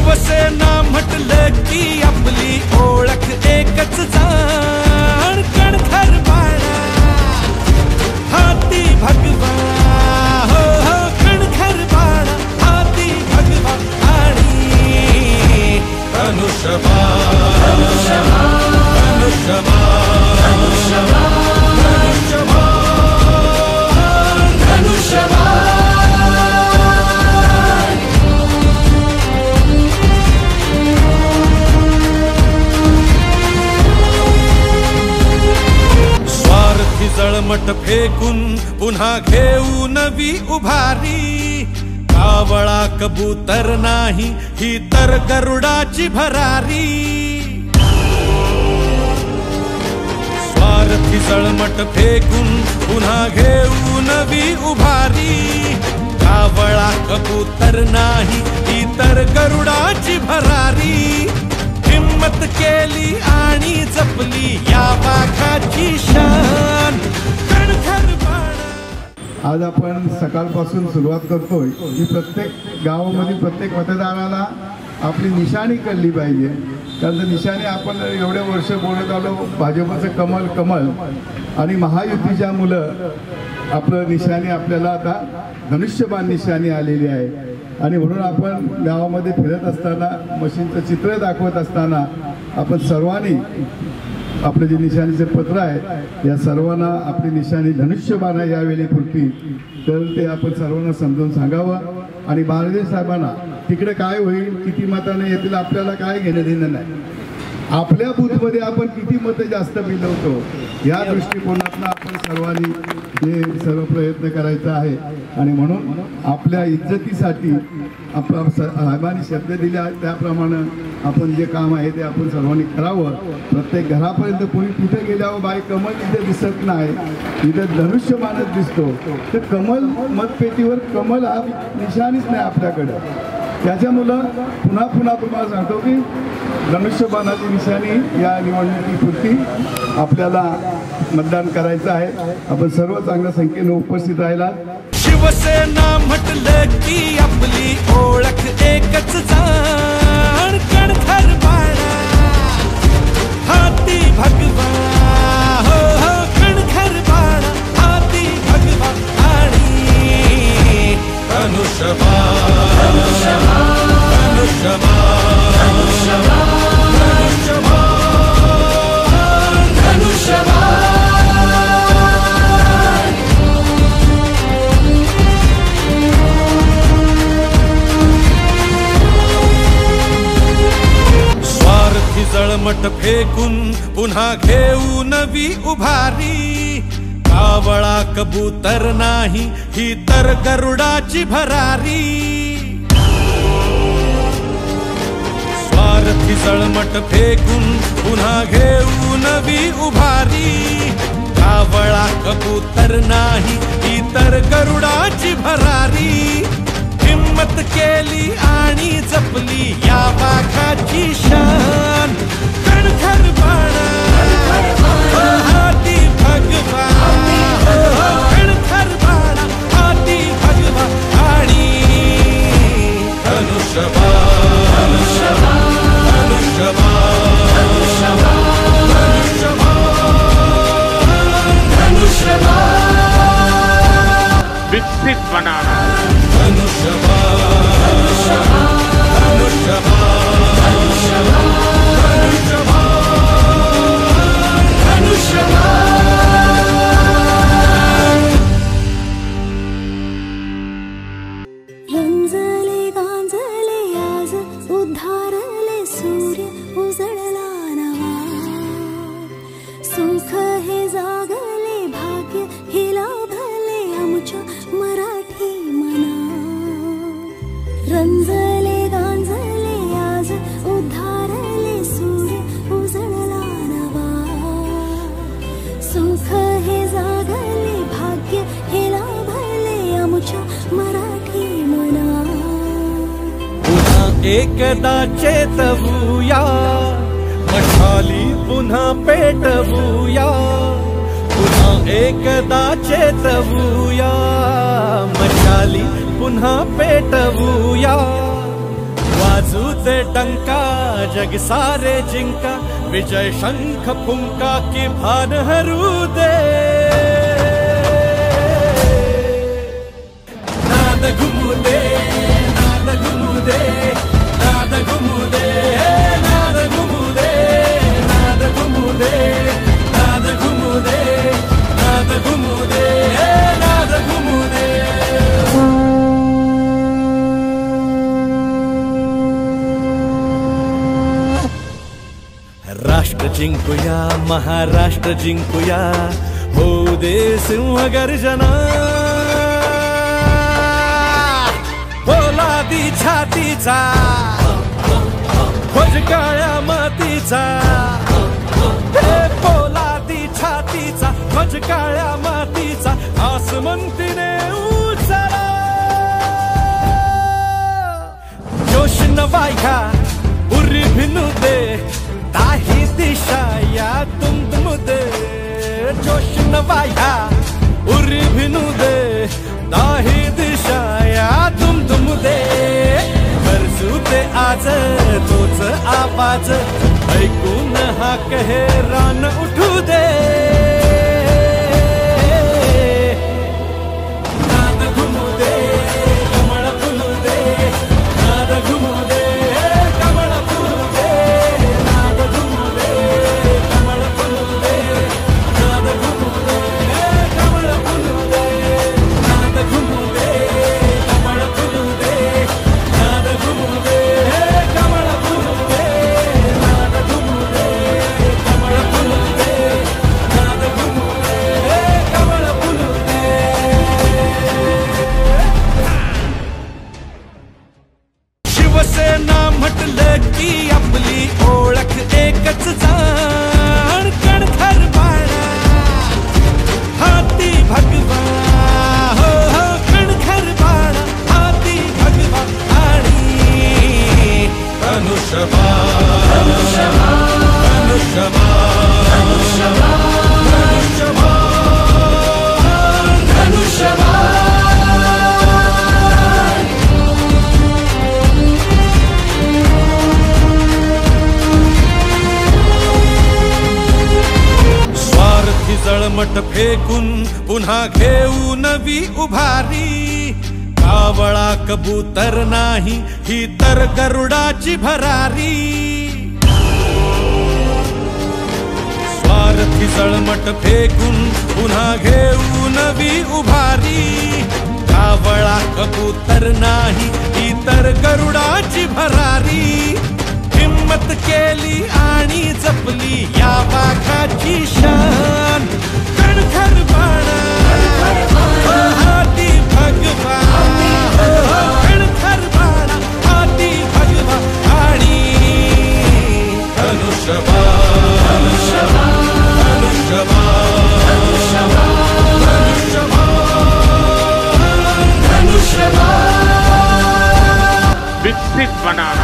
शिवसेना म्हटलं की आपली ओळख एकच जाण, कणखर बाळा हाती भगवा, हो हो कणखर बाळा हाती भगवा आणि धनुष्यबाण धनुष्यबाण धनुष्यबाण धनुष्यबाण। स्वार्थी जळमट फेकून पुन्हा घेऊ नवी उभारी, कावळा कबूतर नाही ही तर गरुडाची भरारी। स्वार्थी जळमट फेकून पुन्हा घेऊ नवी उभारी, कावळा कबूतर नाही ही तर गरुडाची भरारी। हिम्मत केली आणि जपली या वाघाची शान, कणखर बाळा। आज आपण सकाळपासून सुरुवात करतोय की प्रत्येक गावामध्ये प्रत्येक मतदाराला आपली निशाणी कळली पाहिजे, कारण निशाणी आपण एवढे वर्ष बोलत आलो भाजपचं कमल कमल आणि महायुतीच्या मुलं आपलं निशाणी आपल्याला आता धनुष्यबाण निशाणी आलेली आहे। आणि म्हणून आपण गावामध्ये फिरत असताना मशीनचं चित्र दाखवत असताना आपण सर्वांनी आपलं जे निशाणीचे पत्र आहे या सर्वांना आपली निशाणी धनुष्यबाण यावेळी पुरती, तर ते आपण सर्वांना समजून सांगावं। आणि बाळदेव साहेबांना तिकडे काय होईल किती मताने येतील आपल्याला काय घेणं देणं नाही, आपल्या बूथमध्ये आपण किती मतं जास्त मिळवतो या दृष्टिकोनातून आपण सर्वांनी हे सर्व प्रयत्न करायचा आहे। आणि म्हणून आपल्या इज्जतीसाठी आपला साहेबांनी शब्द दिले त्याप्रमाणे आपण जे काम आहे ते आपण सर्वांनी करावं। प्रत्येक घरापर्यंत कोणी कुठे गेल्यावर बाय कमल इथे दिसत नाही, इथे धनुष्यबाणच दिसतो, तर कमल मतपेटीवर कमल हा निशाणीच नाही आपल्याकडं। त्याच्यामुळं पुन्हा पुन्हा तुम्हाला सांगतो की धनुष्यबाणाची निशाणी या निवडणुकीपुरती आपल्याला मतदान करायचं आहे। आपण सर्व चांगल्या संख्येने उपस्थित राहिला। शिवसेना म्हटलं की आपली ओळख एकच जाण, कणखर बाळा हाती भगवा, हो हो कणखर बाळा हाती भगवा आणि धनुष्यबाण धनुष्यबाण धनुष्यबाण धनुष्यबाण। स्वार्थी जळमट फेकून पुन्हा घेऊ नवी उभारी, कावळा कबूतर नाही ही तर गरुडाची भरारी। स्वार्थी जळमट फेकून पुन्हा घेऊ नवी उभारी, कावळा कबूतर नाही ही तर गरुडाची भरारी। हिम्मत केली आणि जपली या वाघाची शान, कणखर बाळा हाती भगवा, कणखर बाळा हाती भगवा आणि धनुष्यबाण धनुष्यबाण धनुष्यबाण विकसित बनाना रंजले गांजले आज उद्धारले सूर्य उजळला नवा, सुख हे जागले भाग्य हे लाभले आमच्या मराठी मना। रंजले गांजले आज उद्धारले सूर्य उजळला नवा, सुख हे जागले भाग्य हे लाभले आमच्या मराठी मना। पुन्हा एकदा चेतवूया, मशाली पुन्हा पेटवूया, पुन्हा एकदा चेतवूया, मशाली पुन्हा पेटवूया। वाजू दे डंका जग सारे जिंका, विजय शंख फुंका की भान हरू दे। नाद घुमू दे, नाद घुमू दे, नाद घुमू दे, नाद घुमू दे, नाद घुमू दे, नाद घुमू दे, नाद घुमू दे, नाद घुमू दे। राष्ट्र जिंकुया, महाराष्ट्र जिंकुया, होऊ दे सिंह गर्जना, पोलादी छातीचा, ध्वज काळ्या मातीचा, पोलादी छातीचा, ध्वज काळ्या मातीचा, आसमंतीने उचला, जोश नवाया उरी भिनू दे, ताही दिशा या तुम दे, जोश नवाया उरी भिनू दे, ताही दिशा या तुम दे। बरसू दे आज तोच आवाज, ऐकून हा कहे रान उठू दे। नाद घुमू दे, कमळ फुलू दे, नाद घुमू दे, कमळ फुलू दे, नाद घुमू दे, कमळ फुलू दे, नाद घुमू दे, कमळ फुलू दे, नाद घुमू दे, कमळ फुलू दे, नाद घुमू दे, कमळ फुलू दे, नाद घुमू दे, कमळ फुलू दे, नाद घुमू दे, कमळ फुलू दे। शिवसेना म्हटलं की आपली ओळख एकच जाण, कणखर बाळा हाती भगवा, हो हो कणखर बाळा हाती भगवा, आणि धनुष्यबाण, धनुष्यबाण, धनुष्यबाण, धनुष्यबाण। स्वार्थी जळमट फेकून पुन्हा घेऊ नवी उभारी, कावळा कबूतर नाही ही तर गरुडाची भरारी। स्वार्थी जळमट फेकून पुन्हा घेऊ नवी उभारी, कावळा कबूतर नाही ही तर गरुडाची भरारी। हिम्मत केली आणि जपली या वाघाची शान, कणखर बाणा हाती भगवा, कणखर बाणा हाती भगवा, आणि धनुष्यबाण, धनुष्यबाण, धनुष्यबाण, धनुष्यबाण, विकसित बनाना।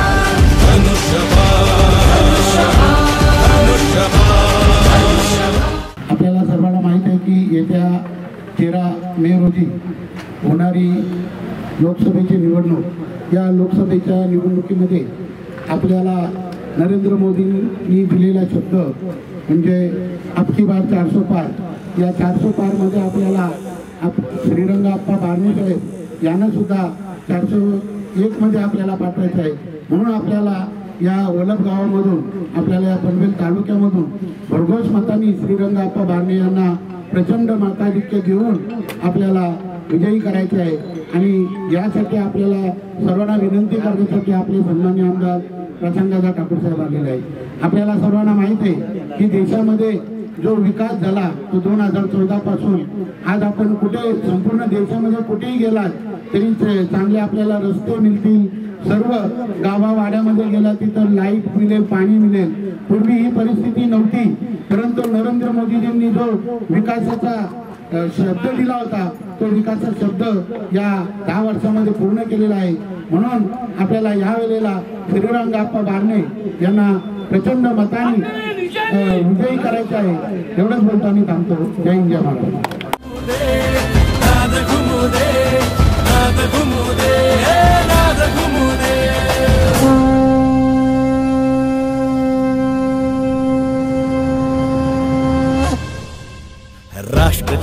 आपल्याला सर्वांना माहीत आहे की येत्या 13 मे रोजी होणारी लोकसभेची निवडणूक, या लोकसभेच्या निवडणुकीमध्ये आपल्याला नरेंद्र मोदींनी दिलेला शब्द म्हणजे अबकी बार 400 पार, या 400 पारमध्ये आपल्याला श्रीरंगाप्पा बारणे साहेब यांना सुद्धा 401 मध्ये आपल्याला पाठवायचं आहे। म्हणून आपल्याला या वलभ गावामधून, आपल्याला या पनवेल तालुक्यामधून भरघोस मतांनी श्रीरंगाप्पा बारणे यांना प्रचंड मताधिक्य देऊन आपल्याला विजयी करायचे आहे। आणि यासाठी आपल्याला सर्वांना विनंती करण्यासाठी आपले सन्माननीय आमदार प्रशांतदादा ठाकूर साहेब आलेले आहेत। आपल्याला सर्वांना माहित आहे की देशामध्ये जो विकास झाला तो 2014 पासून आज आपण कुठे संपूर्ण देशामध्ये कुठेही गेलात तरी चांगले आपल्याला रस्ते मिळतील, सर्व गावावाड्यामध्ये गेला तिथं लाईट मिळेल, पाणी मिळेल। पूर्वी ही परिस्थिती नव्हती, परंतु नरेंद्र मोदीजींनी जो विकासाचा शब्द दिला होता तो विकासाचा शब्द या 10 वर्षामध्ये पूर्ण केलेला आहे। म्हणून आपल्याला या वेळेला श्रीरंगाप्पा बारणे यांना प्रचंड मताने विजयी करायचे आहे। एवढंच बोलतो आणि थांबतो। जय हिंद, जय महाराष्ट्र। नाद घुमू दे, नाद घुमू दे, नाद घुमू दे।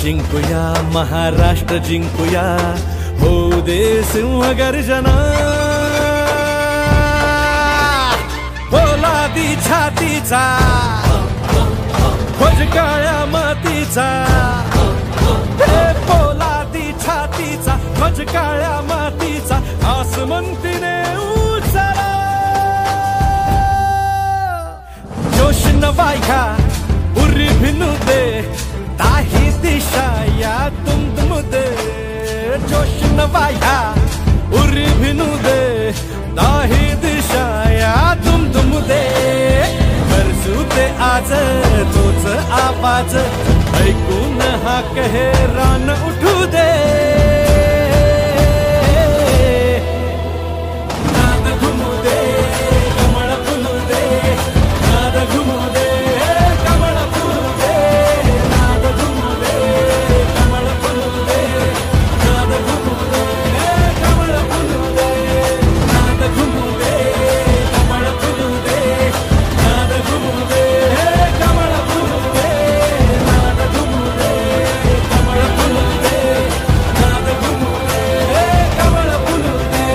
जिंकुया महाराष्ट्र जिंकुया, होऊ दे सिंह गर्जना, पोलादी छातीचा ध्वज काळ्या मातीचा, हे पोलादी छातीचा ध्वज काळ्या मातीचा, आसमंतीने उचला जोश नवाया उरी भिनू दे, ताही दिशा या तुम दे, जोश नवाया उरी भिनू दे, ताही दिशा या तुम दे, बरसू दे आज तोच आवाज, ऐकून हा कहे रान उठू दे, नाद घुमू दे कमळ फुलू दे, नाद घुमू दे कमळ फुलू दे, नाद घुमू दे कमळ फुलू दे, नाद घुमू दे कमळ फुलू दे, नाद घुमू दे कमळ फुलू दे, नाद घुमू दे कमळ फुलू दे, नाद घुमू दे कमळ फुलू दे, नाद घुमू दे कमळ फुलू दे.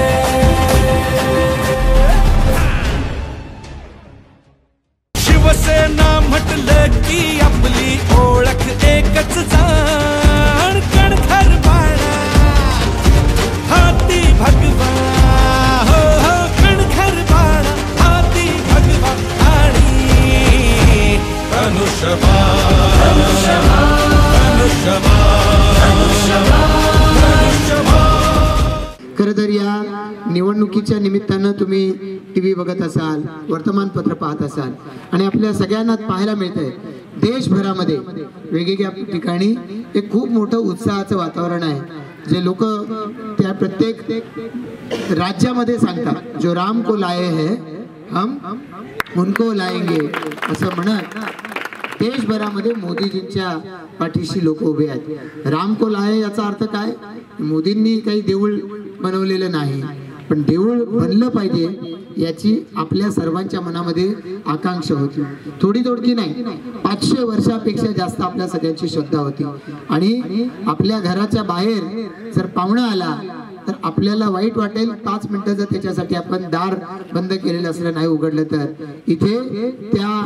शिवसेना म्हटलं की आपली ओळख एकच जाण, कणखर बाळा हाती भगवा, हो हो कणखर बाळा हाती भगवा, आणि धनुष्यबाण खरं तर या निवडणुकीच्या निमित्तानं तुम्ही टीव्ही बघत असाल, वर्तमानपत्र पाहत असाल, आणि आपल्या सगळ्यांना पाहायला मिळतंय देशभरामध्ये वेगवेगळ्या ठिकाणी एक खूप मोठं उत्साहाचं वातावरण आहे, जे लोक त्या प्रत्येक राज्यामध्ये सांगतात, जो राम को लाए है हम उनको लाएंगे असं म्हणत देशभरामध्ये मोदीजींच्या पाठीशी लोक उभे आहेत. राम को लाए याचा अर्थ काय? मोदींनी काही देऊळ बनवलेलं नाही, पण देऊळ बनलं पाहिजे याची आपल्या सर्वांच्या मनामध्ये आकांक्षा होती. थोडी तोडकी नाही, 500 वर्षापेक्षा जास्त आपल्या सगळ्यांची श्रद्धा होती. आणि आपल्या घराच्या बाहेर जर पाहुणा आला तर आपल्याला वाईट वाटेल, 5 मिनिटं जर त्याच्यासाठी आपण दार बंद केलेलं असलं, नाही उघडलं तर. इथे त्या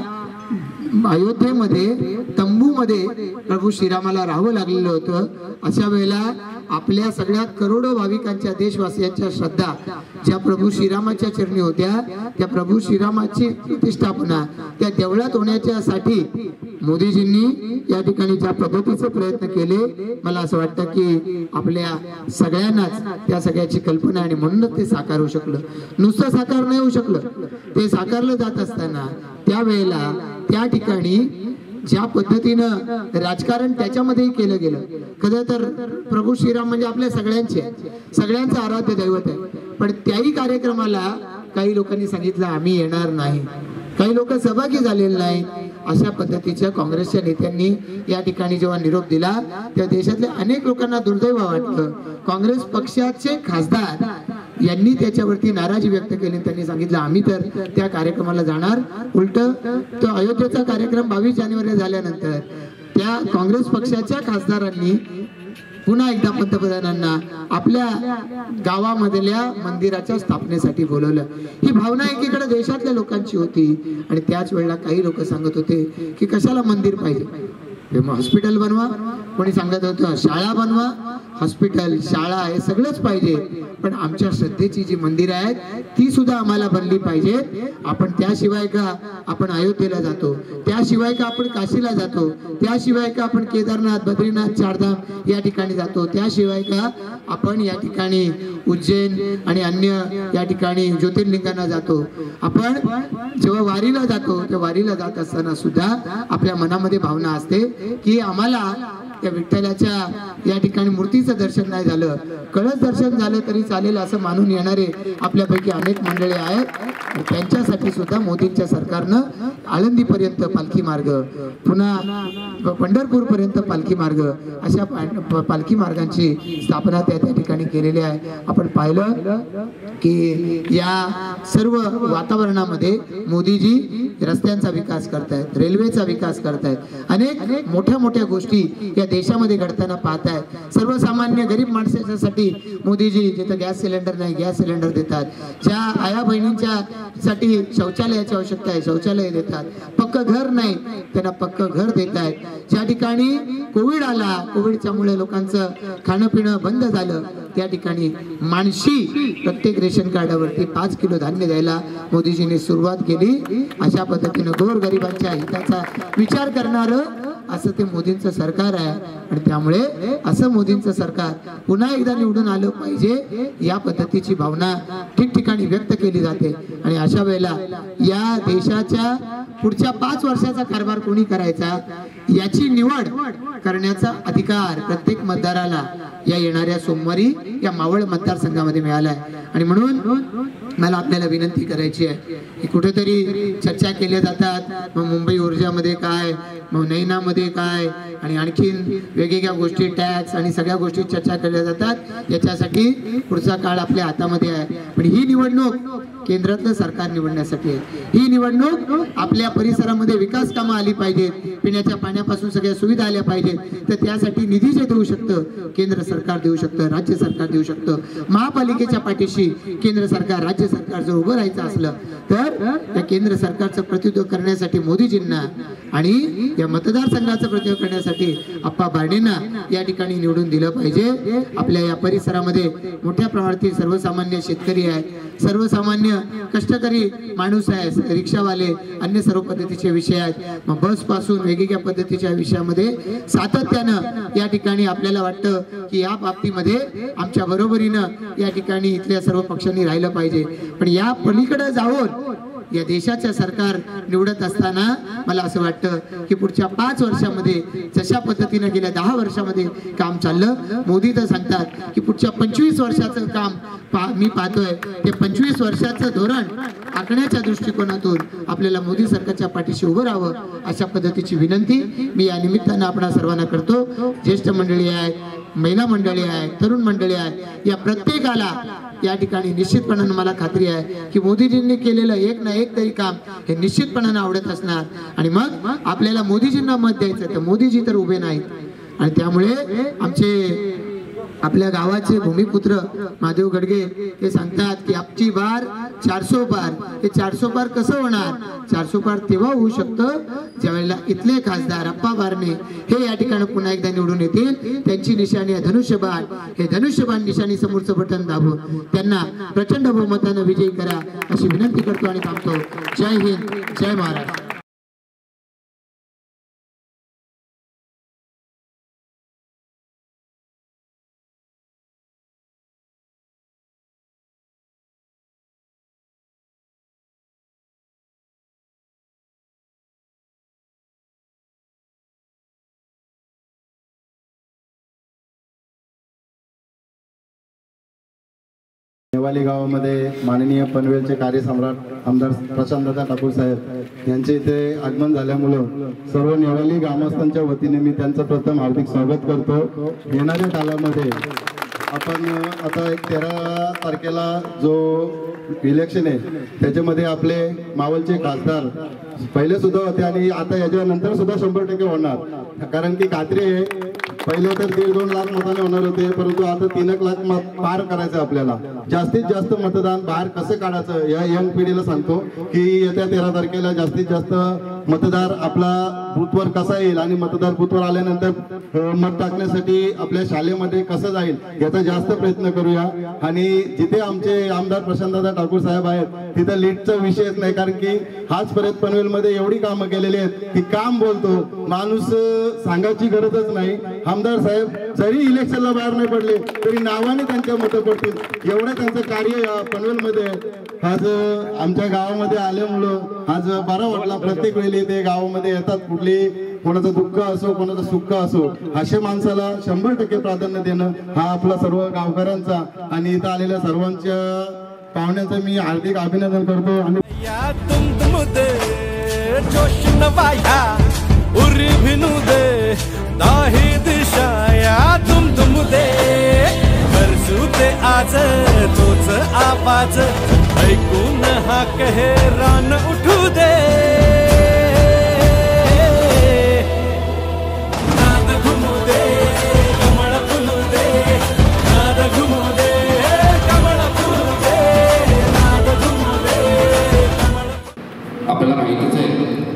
अयोध्येमध्ये तंबूमध्ये प्रभू श्रीरामाला राहावं लागलेलं होतं. अशा वेळेला आपल्या सगळ्या करोडो भाविकांच्या, देशवासियांच्या श्रद्धा ज्या प्रभू श्रीरामाच्या चरणी होत्या, त्या प्रभू श्रीरामाची प्रतिष्ठापना त्या देवळात होण्याच्यासाठी मोदीजींनी या ठिकाणी ज्या पद्धतीचे प्रयत्न केले, मला असं वाटतं की आपल्या सगळ्यांनाच त्या सगळ्याची कल्पना, आणि म्हणूनच ते साकार होऊ शकलं. नुसतं साकार नाही होऊ शकलं, ते साकारलं जात असताना त्यावेळेला त्या ठिकाणी ज्या पद्धतीनं राजकारण त्याच्यामध्येही केलं गेलं. खरं तर प्रभू श्रीराम म्हणजे आपल्या सगळ्यांचं आराध्य दैवत आहे, पण त्याही कार्यक्रमाला काही लोकांनी सांगितलं आम्ही येणार नाही, काही लोक सहभागी झालेले नाही. अशा पद्धतीच्या काँग्रेसच्या नेत्यांनी या ठिकाणी जेव्हा निरोप दिला, त्या देशातल्या अनेक लोकांना दुर्दैव वाटलं. काँग्रेस पक्षाचे खासदार यांनी त्याच्यावरती नाराजी व्यक्त केली. त्यांनी सांगितलं आम्ही तर त्या कार्यक्रमाला जाणार. उलट तो अयोध्येचा कार्यक्रम 22 जानेवारी झाल्यानंतर त्या काँग्रेस पक्षाच्या खासदारांनी पुन्हा एकदा पंतप्रधानांना आपल्या गावामधल्या मंदिराच्या स्थापनेसाठी बोलवलं. ही भावना एकीकडे देशातल्या लोकांची होती, आणि त्याच वेळेला काही लोक सांगत होते की कशाला मंदिर पाहिजे, हॉस्पिटल बनवा, कोणी सांगत होतं शाळा बनवा, हॉस्पिटल शाळा हे सगळंच पाहिजे, पण आमच्या श्रद्धेची जी मंदिरं आहेत ती सुद्धा आम्हाला बनली पाहिजे. आपण त्याशिवाय का आपण अयोध्येला जातो, त्याशिवाय का आपण काशीला जातो, त्याशिवाय का आपण केदारनाथ, बद्रीनाथ, चारधाम या ठिकाणी जातो, त्याशिवाय का आपण या ठिकाणी उज्जैन आणि अन्य या ठिकाणी ज्योतिर्लिंगांना जातो. आपण जेव्हा वारीला जातो, त्या वारीला जात असताना सुद्धा आपल्या मनामध्ये भावना असते की आम्हाला त्या विठ्ठलाच्या या ठिकाणी मूर्तीचं दर्शन नाही झालं, कळस दर्शन झालं तरी चालेल असं मानून येणारे आपल्यापैकी अनेक मंडळी आहेत. त्यांच्यासाठी सुद्धा मोदींच्या सरकारनं आळंदीपर्यंत पालखी मार्ग, पुन्हा पंढरपूर पर्यंत पालखी मार्ग, अशा पालखी मार्गांची स्थापना त्या ठिकाणी केलेली आहे. आपण पाहिलं की या सर्व वातावरणामध्ये मोदीजी रस्त्यांचा विकास करतायत, रेल्वेचा विकास करतायत, अनेक मोठ्या मोठ्या गोष्टी या देशामध्ये घडताना पाहतायत. सर्वसामान्य गरीब माणसासाठी मोदीजी जिथं गॅस सिलेंडर नाही गॅस सिलेंडर देतात, ज्या आया बहिणींच्या साठी शौचालयाची आवश्यकता आहे शौचालय देतात, पक्क घर नाही त्यांना पक्क घर देत आहेत. ज्या ठिकाणी कोविड आला, कोविडच्यामुळे लोकांचं खाणं पिणं बंद झालं, त्या ठिकाणी मानशी प्रत्येक रेशन कार्डावरती 5 किलो धान्य द्यायला मोदीजींनी सुरुवात केली. अशा पद्धतीनं गोरगरिबांच्या हिताचा विचार करणारं असं ते मोदींचं सरकार आहे. आणि त्यामुळे असं मोदींचं सरकार पुन्हा एकदा निवडून आलं पाहिजे या पद्धतीची भावना ठिकठिकाणी व्यक्त केली जाते. आणि अशा वेळेला या देशाच्या पुढच्या 5 वर्षाचा कारभार कोणी करायचा याची निवड करण्याचा अधिकार प्रत्येक मतदाराला या येणाऱ्या सोमवारी या मावळ मतदारसंघामध्ये मिळाला आहे. आणि म्हणून मला आपल्याला विनंती करायची आहे की कुठेतरी चर्चा केल्या जातात, मग मुंबई ऊर्जामध्ये काय, मग नैनामध्ये काय, आणि आणखीन वेगवेगळ्या गोष्टी टॅक्स आणि सगळ्या गोष्टी चर्चा केल्या जातात. याच्यासाठी पुढचा काळ आपल्या हातामध्ये आहे. पण ही निवडणूक केंद्रातलं सरकार निवडण्यासाठी आहे. ही निवडणूक आपल्या परिसरामध्ये विकास कामं आली पाहिजेत, पिण्याच्या पाण्यापासून सगळ्या सुविधा आल्या पाहिजेत. तर त्यासाठी निधी जे देऊ शकतं केंद्र सरकार देऊ शकतं, राज्य सरकार देऊ शकतं. महापालिकेच्या पाठीशी केंद्र सरकार राज्य सरकार जर उभं राहायचं असलं तर या केंद्र सरकारचं प्रतिनिधित्व करण्यासाठी मोदीजींना आणि या मतदारसंघाचं प्रतिनिधित्व करण्यासाठी आप्पा बारडेंना या ठिकाणी निवडून दिलं पाहिजे. आपल्या या परिसरामध्ये मोठ्या प्रमाणातील सर्वसामान्य शेतकरी आहे, सर्वसामान्य कष्टकरी माणूस आहे, रिक्षावाले, अन्य सर्व पद्धतीचे विषय आहेत. मग बस पासून वेगवेगळ्या पद्धतीच्या विषयामध्ये सातत्यानं या ठिकाणी आपल्याला वाटतं की या बाबतीमध्ये आमच्या बरोबरीनं या ठिकाणी इथल्या सर्व पक्षांनी राहिलं पाहिजे. पण या पलीकडे जाऊन या देशाच्या सरकार निवडत असताना मला असं वाटतं की पुढच्या 5 वर्षामध्ये जशा पद्धतीने गेल्या 10 वर्षामध्ये काम चाललं, मोदी तर सांगतात की पुढच्या 25 वर्षाचं काम मी पाहतोय, ते 25 वर्षाचं धोरण आखण्याच्या दृष्टिकोनातून आपल्याला मोदी सरकारच्या पाठीशी उभं राहावं अशा पद्धतीची विनंती मी या निमित्तानं आपणा सर्वांना करतो. ज्येष्ठ मंडळी आहे, महिला मंडळी आहे, तरुण मंडळी आहे, या प्रत्येकाला या ठिकाणी निश्चितपणानं मला खात्री आहे की मोदीजींनी केलेलं एक ना एक तरी काम हे निश्चितपणानं आवडत असणार. आणि मग आपल्याला मोदीजींना मत द्यायचं तर मोदीजी तर उभे नाहीत. आणि त्यामुळे आमचे आपल्या गावाचे भूमिपुत्र महादेव गडगे ते सांगतात की आपची बार 400 पार. हे 400 पार कसं होणार? 400 पार तेव्हा होऊ शकतं ज्यावेळेला इथले खासदार आप्पा बारणे हे या ठिकाणी पुन्हा एकदा निवडून येतील. त्यांची निशाणी आहे धनुष्यबाण. हे धनुष्यबाण निशाणी समोरचं बटन दाबून त्यांना प्रचंड बहुमतानं विजयी करा अशी विनंती करतो आणि थांबतो. जय हिंद, जय महाराष्ट्र. नेवाली गावामध्ये माननीय पनवेलचे कार्यसम्राट आमदार प्रशांतदादा ठाकूर साहेब यांचे इथे आगमन झाल्यामुळं सर्व नेवाली ग्रामस्थांच्या वतीने मी त्यांचं प्रथम हार्दिक स्वागत करतो. येणाऱ्या काळामध्ये आपण आता 13 तारखेला जो इलेक्शन आहे त्याच्यामध्ये आपले मावळचे खासदार पहिले सुद्धा होते आणि आता याच्यानंतर सुद्धा 100% होणार. कारण की खात्री आहे पहिले तर 1.5-2 लाख मताने होणार होते, परंतु आता 3 लाख मत पार करायचं. आपल्याला जास्तीत जास्त मतदान बाहेर कसं काढायचं या यंग पिढीला सांगतो की येत्या 13 तारखेला जास्तीत जास्त मतदार आपला बूथवर कसा येईल आणि मतदार बूथवर आल्यानंतर मत टाकण्यासाठी आपल्या शाळेमध्ये कसं जाईल याचा जास्त प्रयत्न करूया. आणि जिथे आमचे आमदार प्रशांतदादा ठाकूर साहेब आहेत तिथं लीडचा विषयच नाही, कारण की आजपर्यंत पनवेलमध्ये एवढी कामं केलेली आहेत की काम बोलतो माणूस, सांगायची गरजच नाही. आमदार साहेब जरी इलेक्शनला बाहेर नाही पडले तरी नावाने त्यांच्या मतं पडतील एवढं त्यांचं कार्य या पनवेलमध्ये आज आमच्या गावामध्ये आल्यामुळं आज बरा वाटला. प्रत्येक वेळी ते गावामध्ये येतात, कुठली कोणाचं दुःख असो कोणाचं सुख असो अशा माणसाला 100% प्राधान्य देणं हा आपला सर्व गावकऱ्यांचा आणि इथं आलेल्या सर्वांच्या पाहुण्यांचं मी हार्दिक अभिनंदन करतो. आणि जोश नवाया उरी भिनू दे दाही दिशाया तुम दे करसू दे आज तोच आवाज ऐकून हा कहे रान उठू दे.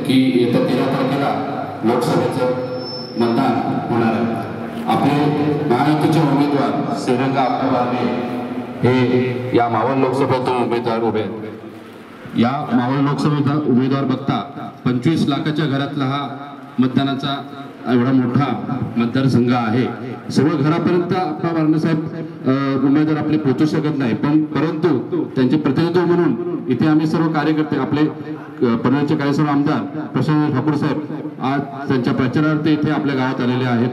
की येत्या 13 तारखेला लोकसभेचं मतदान होणार आहे. आपले महायुतीचे उमेदवार श्रीरंग आप्पा बारणे हे या मावळ लोकसभेतून उमेदवार उभे आहेत. या मावळ लोकसभेचा उमेदवार बघता 25 लाखाच्या घरातला हा मतदानाचा एवढा मोठा मतदारसंघ आहे. सर्व घरापर्यंत आप्पा बारणे साहेब उमेदवार आपले पोहोचू शकत नाही, परंतु त्यांचे प्रतिनिधित्व म्हणून इथे आम्ही सर्व कार्यकर्ते आपले पनवेलचे कार्यसभा आमदार प्रशांत ठाकूर साहेब आज त्यांच्या प्रचारार्थ इथे आपल्या गावात आलेले आहेत.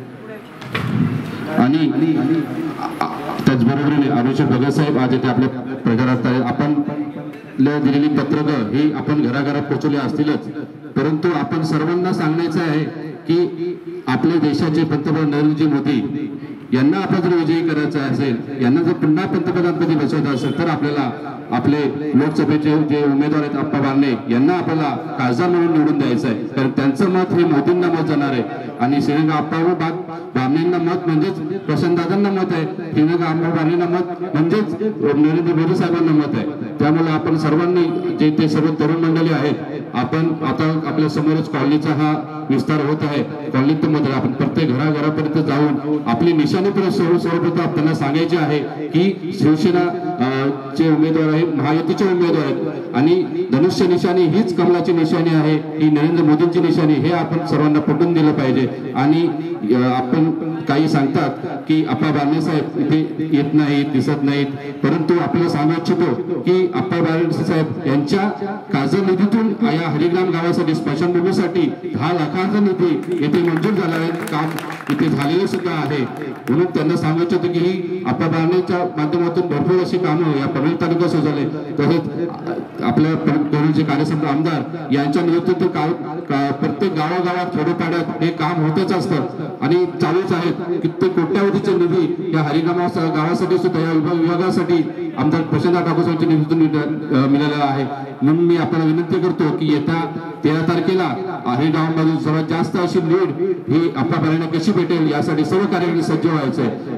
आणि त्याचबरोबरीने अभिषेक भगत साहेब आज इथे आपल्या प्रचारार्थ आहे. आपण दिलेली पत्रकं ही आपण घराघरात पोहोचवली असतीलच, परंतु आपण सर्वांना सांगण्याचं आहे की आपल्या देशाचे पंतप्रधान नरेंद्रजी मोदी यांना आपण जर विजयी करायचं असेल, यांना जर पुन्हा पंतप्रधानपदी बसवायचं असेल तर आपल्याला आपले लोकसभेचे जे उमेदवार आहेत आप्पा बारणे यांना आपल्याला खासदार म्हणून निवडून द्यायचं आहे. कारण त्यांचं मत हे मोदींना मत जाणार आहे आणि श्रीरंग आप्पा बारणेंना मत म्हणजेच प्रशांतदादांना मत आहे, श्रीरंग आप्पा बारणेंना मत म्हणजेच नरेंद्र मोदी साहेबांना मत आहे. त्यामुळे आपण सर्वांनी जे ते सर्व तरुण मंडळी आहेत, आपण आता आपल्या समोरच कॉलनीचा हा विस्तार होत आहे. कॉलनीत मध्ये आपण प्रत्येक घराघरापर्यंत जाऊन आपली निशाणी सर्वप्रथम त्यांना सांगायचे आहे की शिवसेना चे उमेदवार आहेत, महायुतीचे उमेदवार आहेत आणि धनुष्य निशाणी हीच कमलाची निशाणी आहे, ही नरेंद्र मोदींची निशाणी, हे आपण सर्वांना पटवून दिलं पाहिजे. आणि आपण काही सांगतात की आप्पा बारणे साहेब इथे येत नाहीत, दिसत नाहीत, परंतु आपल्याला सांगू इच्छितो की आप्पा बारणे साहेब यांच्या खासदार निधीतून या हरिग्राम गावासाठी स्मशानभूमीसाठी 10 लाखांचा निधी येथे मंजूर झाला आहे. काम इथे झालेलं सुद्धा आहे. म्हणून त्यांना सांगू इच्छितो की ही आप्पा बारणेच्या माध्यमातून भरपूर अशी कामं या पनवेल तालुक्यात सुचवले. तसेच आपल्या पनवेलचे कार्यसभा आमदार यांच्या नेतृत्वात प्रत्येक गावागावात खेडोपाड्यात हे काम होतच असतं आणि चालूच आहेत. कित्येक कोट्यावधीचे निधी या हरिग्राम गावासाठी सुद्धा या विभागासाठी आमदार प्रशांत ठाकूर यांच्या नेतृत्वातून मिळालेला आहे. म्हणून मी आपल्याला विनंती करतो की येत्या 13 तारखेला हरिगावांमधून सर्वात जास्त अशी लीड ही आप्पा बारणे कशी भेटेल यासाठी सर्व कार्यकर्ते सज्ज व्हायचे आहे.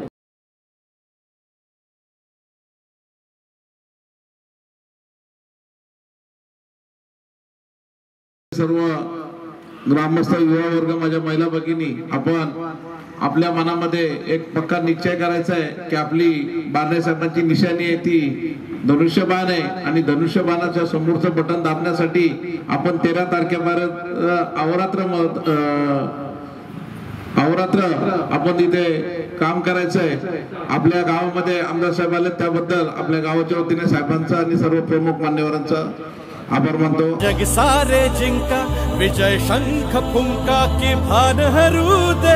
सर्व ग्रामस्थ युवा वर्ग, माझ्या महिला भगिनी, आपण आपल्या मनामध्ये एक पक्का निश्चय करायचा आहे की आपली बारणे साहेबांची निशाणी आहे ती धनुष्यबाण आहे आणि धनुष्यबाणाच्या समोरचं बटन दाबण्यासाठी आपण 13 तारखेपर्यंत अवरात्र आपण इथे काम करायचं आहे. आपल्या गावामध्ये आमदार साहेब आले त्याबद्दल आपल्या गावाच्या वतीने साहेबांचा आणि सर्व प्रमुख मान्यवरांचा आभार मानतो. जग सारे जिंका विजय शंख फुंका की भान हरू दे,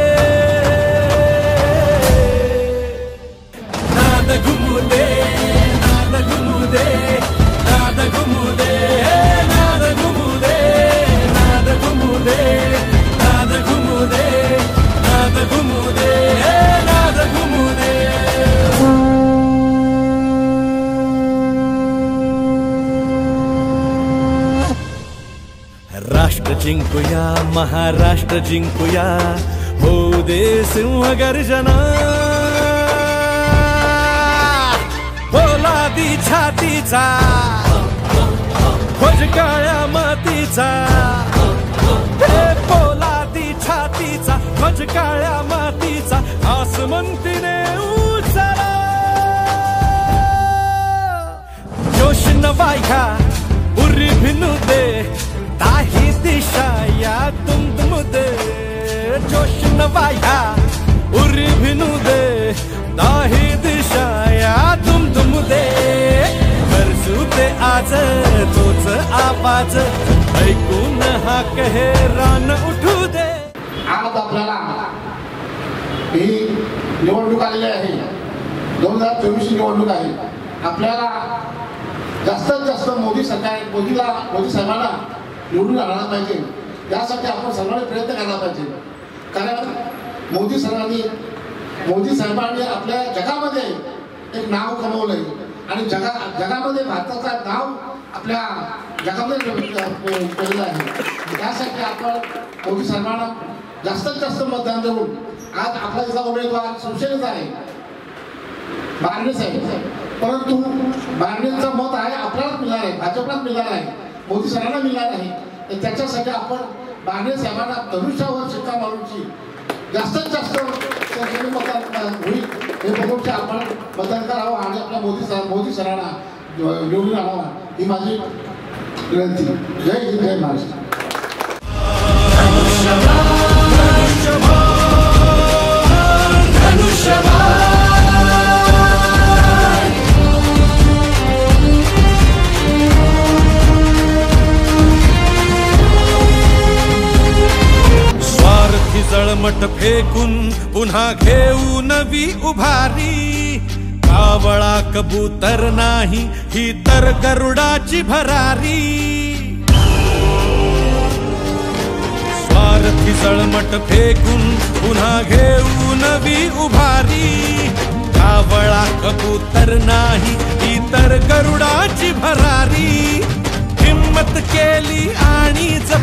नाद घुमू दे, नाद घुमू दे, नाद घुमू दे, नाद घुमू दे, नाद घुमू दे, नाद घुमू दे, नाद घुमू दे, नाद घुमू दे. राष्ट्र जिंकुया, महाराष्ट्र जिंकुया, हो दे सिंह गर्जना, पोलादी छातीचा, खोज काळ्या मातीचा, हे पोलादी छातीचा, खोज काळ्या मातीचा, आसमंतीने उचला, जोश नवाया उरी भिनू दे, ताही दिशा या तुम दे, जोश नवाया उरी भिनू दे, ताही दिशा या तुम दे, बरसू दे आज तोच आवाज, ऐकून हा कहे रान उठू दे. आज आपल्याला ही निवडणूक आलेली आहे, 2024 निवडणूक आहे. आपल्याला जास्तीत जास्त मोदी साहेबांना निवडून आणायला पाहिजे. यासाठी आपण सर्वांनी प्रयत्न करायला पाहिजे. कारण मोदी साहेबांनी आपल्या जगामध्ये एक नाव कमवलंय आणि जगामध्ये भारताचा नाव आपल्या जगामध्ये केलेलं आहे. त्यासाठी आपण मोदी साहेबांना जास्तीत जास्त मतदान देऊन आज आपला इथला उमेदवार शिवसेनेचा आहे बारणे साहेब, परंतु बारणेंचं मत आहे आपल्यालाच मिळणार आहे, भाजपलाच मिळणार आहे, मोदी सरांना मिळणार आहे. तर त्याच्यासाठी आपण बांगडे साहेबांना धनुष्यावर शिक्का मारूची जास्तीत जास्त संख्येने मतदान होईल हे बघून आपण मतदान करावं आणि आपल्या मोदी सरांना निवडून आणावा ही माझी विनंती. जय हिंद, जय महाराष्ट्र. स्वार्थी जळमट फेकून पुन्हा घेऊ नवी उभारी. कावळा कबूतर नाही ही तर गरुडाची भरारी. स्वार्थी जळमट फेकून पुन्हा घेऊ नवी उभारी. कावळा कबूतर नाही ही तर गरुडाची भरारी. हिम्मत केली आणि